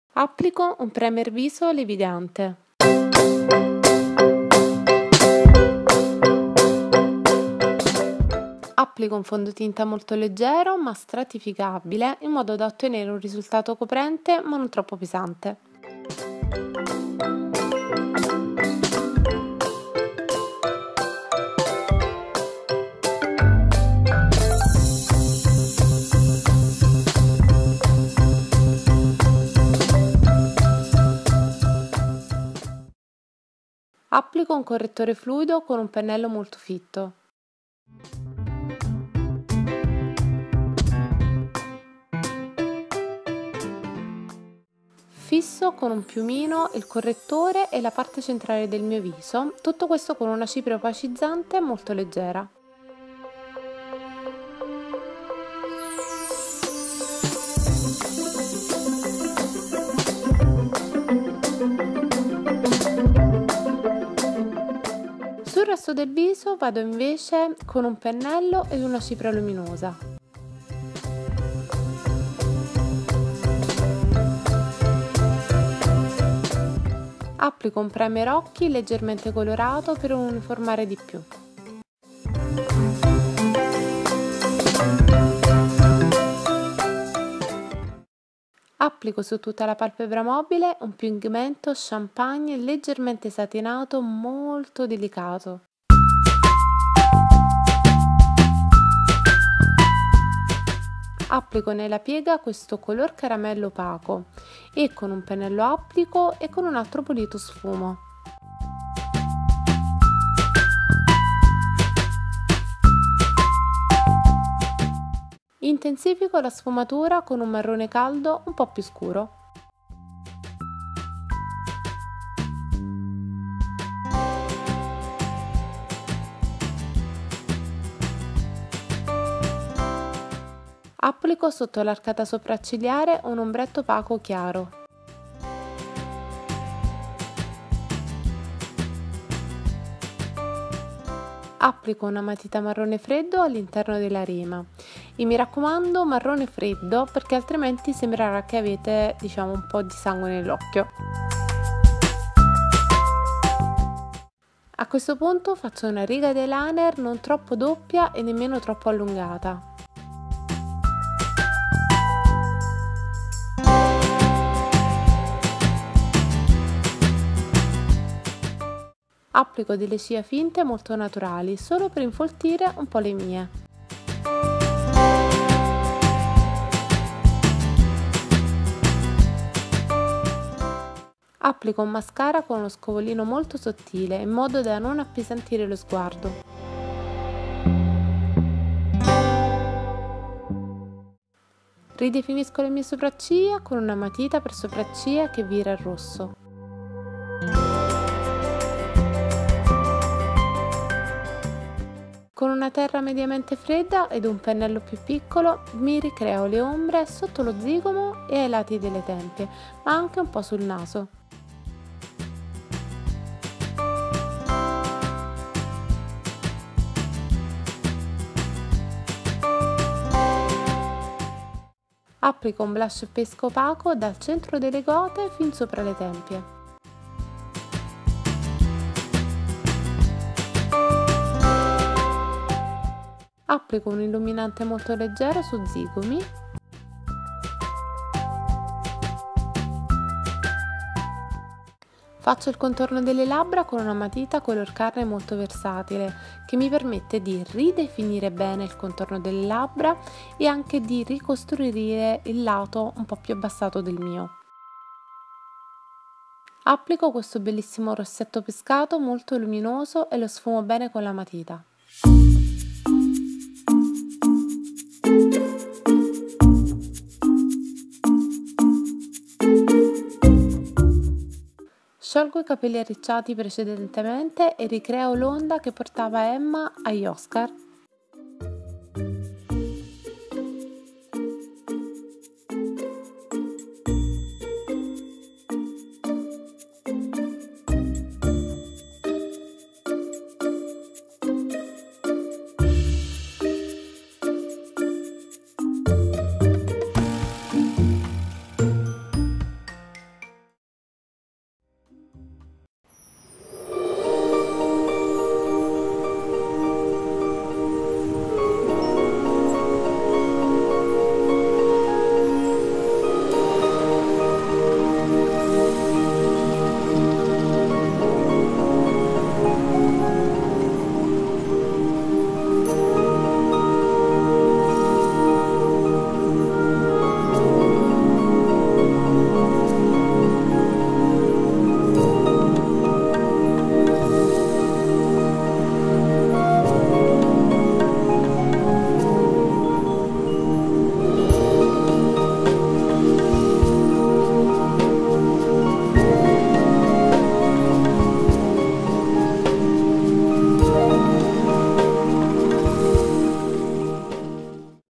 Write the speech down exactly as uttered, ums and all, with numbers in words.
Applico un primer viso levigante. Applico un fondotinta molto leggero ma stratificabile in modo da ottenere un risultato coprente ma non troppo pesante. Applico un correttore fluido con un pennello molto fitto. Fisso con un piumino il correttore e la parte centrale del mio viso, tutto questo con una cipria opacizzante molto leggera. Sul resto del viso vado invece con un pennello ed una cipria luminosa. Applico un primer occhi leggermente colorato per uniformare di più. Applico su tutta la palpebra mobile un pigmento champagne leggermente satinato molto delicato. Applico nella piega questo color caramello opaco e con un pennello applico e con un altro pulito sfumo. Intensifico la sfumatura con un marrone caldo un po' più scuro. Applico sotto l'arcata sopraccigliare un ombretto opaco chiaro. Applico una matita marrone freddo all'interno della rima e mi raccomando marrone freddo perché altrimenti sembrerà che avete, diciamo, un po' di sangue nell'occhio. A questo punto faccio una riga di eyeliner non troppo doppia e nemmeno troppo allungata. Applico delle ciglia finte molto naturali, solo per infoltire un po' le mie. Applico un mascara con uno scovolino molto sottile, in modo da non appesantire lo sguardo. Ridefinisco le mie sopracciglia con una matita per sopracciglia che vira il rosso. Con una terra mediamente fredda ed un pennello più piccolo mi ricreo le ombre sotto lo zigomo e ai lati delle tempie, ma anche un po' sul naso. Applico un blush pesco opaco dal centro delle gote fin sopra le tempie. Applico un illuminante molto leggero su zigomi. Faccio il contorno delle labbra con una matita color carne molto versatile che mi permette di ridefinire bene il contorno delle labbra e anche di ricostruire il lato un po' più abbassato del mio. Applico questo bellissimo rossetto pescato molto luminoso e lo sfumo bene con la matita. Sciolgo i capelli arricciati precedentemente e ricreo l'onda che portava Emma agli Oscar.